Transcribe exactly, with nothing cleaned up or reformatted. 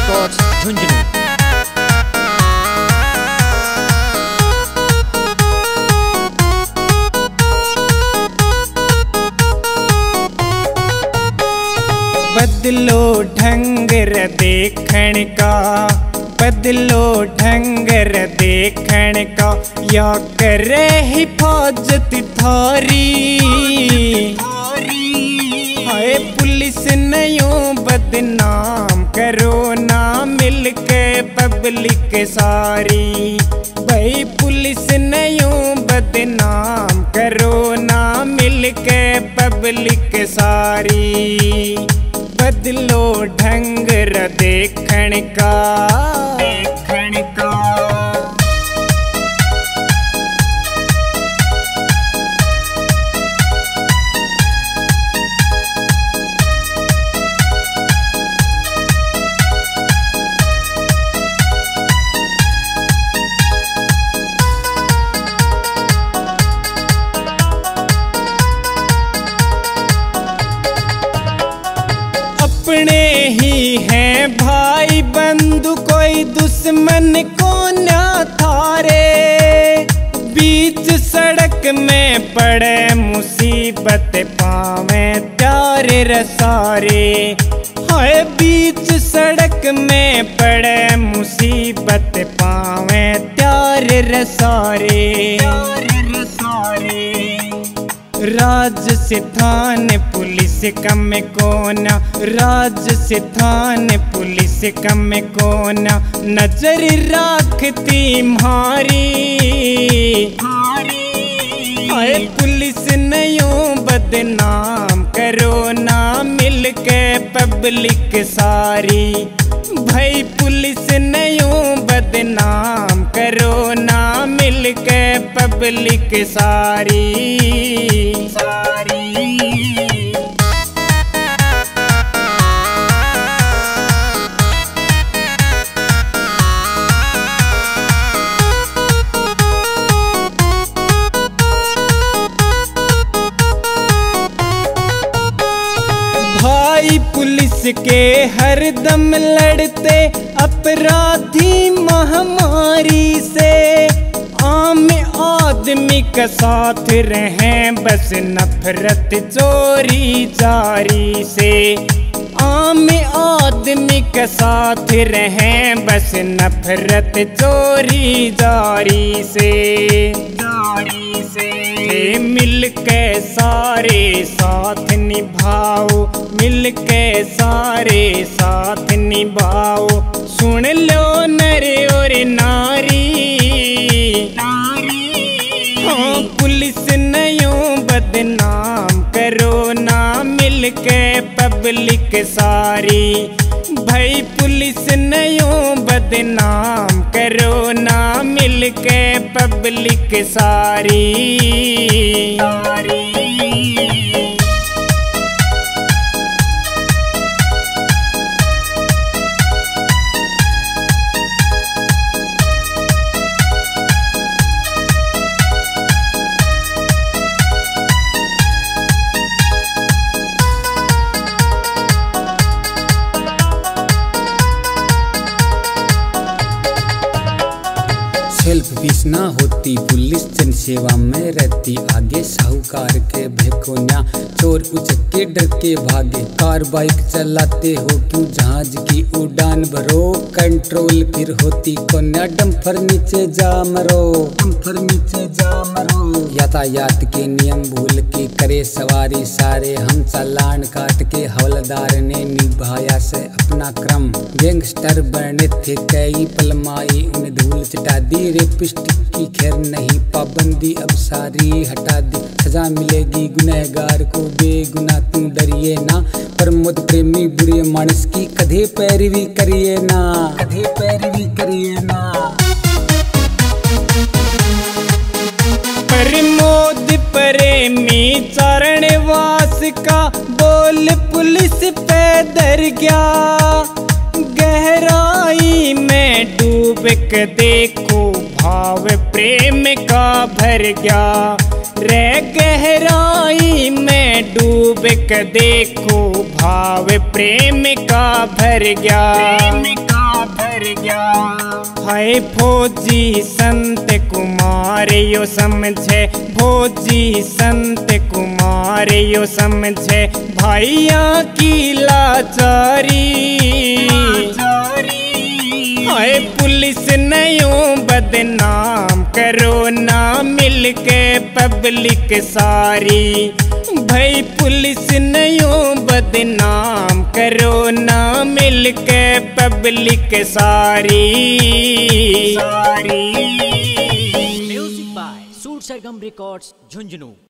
Records Jhunjhunu. बदलो ढंग रे देखण का, बदलो ढंग रे देखण का, या करे हिफाजत थारी। हाय पुलिस नयों बदनाम करो ना मिलके पब्लिक सारी। भाई पुलिस नयों बदनाम करो ना मिलके पब्लिक सारी। बदलो ढंग रे देखण का, देखण का। अपने ही हैं भाई बंधु कोई दुश्मन को ना थारे। बीच सड़क में पड़े मुसीबत पावे प्यारे रसारे। हाय बीच सड़क में पड़े मुसीबत पावे प्यारे रसारे। राज से थान पुलिस कम कोना, राज से थान पुलिस कम कोना, नजर राखती म्हारी। हाय पुलिस नयों बदनाम करो ना मिलके पब्लिक सारी। भाई पुलिस नयों बदनाम करो ना मिलके पब्लिक सारी, सारी। भाई पुलिस के हर दम लड़ते अपराधी महामारी से। आम आदमी का साथ रहें बस नफरत चोरी जारी से। आम आदमी का साथ रहें बस नफरत चोरी जारी से, जारी से। मिलके सारे साथ निभाओ, मिलके सारे साथ निभाओ। सुन लो नर और नारी, हाँ पुलिस नयों बदनाम करो ना मिलके पब्लिक सारी। भाई पुलिस नयों बदनाम करो ना मिलके पब्लिक सारी, सारी। सेल्फ पीस ना होती पुलिस जन सेवा में रहती। आगे साहूकार के भयकोन्या चोर उचक के डर के भागे। कार बाइक चलाते हो क्यों जहाज की उड़ान भरो। कंट्रोल फिर होती कोन्या डंपर नीचे जा मरो, डंपर नीचे जा मरो। यातायात के नियम भूल के करे सवारी सारे। हम चालान काट के हवलदार ने निभाया से अपना क्रम। गैंगस्टर बने थे कई पलमाई उन्हें धूल चटा दी। रेपिस्टिक की खैर नहीं पाबंदी अब सारी हटा दी। सजा मिलेगी गुनहगार को बेगुनाह तू डरिए ना। प्रमोद प्रेमी बुरे मानस की कधे पैरवी करिए ना, कधे पैरवी करिए ना। प्रमोद प्रेमी चारणवास का बोल पुलिस पे डर गया। गहराई में डूब के देखो भाव प्रेम का भर गया। रे गहराई में डूब के देखो भाव प्रेम का भर गया, प्रेम का भर गया। हाय फौजी संत कुमार यो समझे, फौजी संत कुमार यो समझे भाइया की लाचारी। हाय पुलिस नयो बदनाम करो ना मिलके पब्लिक सारी। भाई पुलिस नयो बदनाम करो ना मिलके पब्लिक सारी सारी। म्यूजिक बाय सूर सरगम रिकॉर्ड्स झुंझुनू।